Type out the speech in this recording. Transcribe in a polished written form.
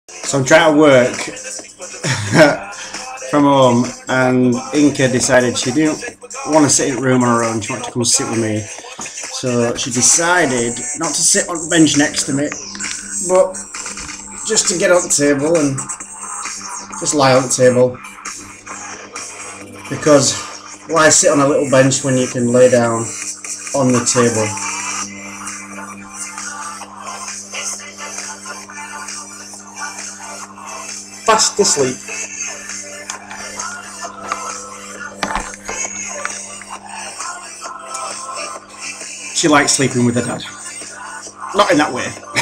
So I'm trying to work from home, and Inca decided she didn't want to sit in the room on her own. She wanted to come sit with me. So she decided not to sit on the bench next to me, but just to get on the table and just lie on the table. Because why sit on a little bench when you can lay down on the table? Fast asleep. She likes sleeping with her dad. Not in that way.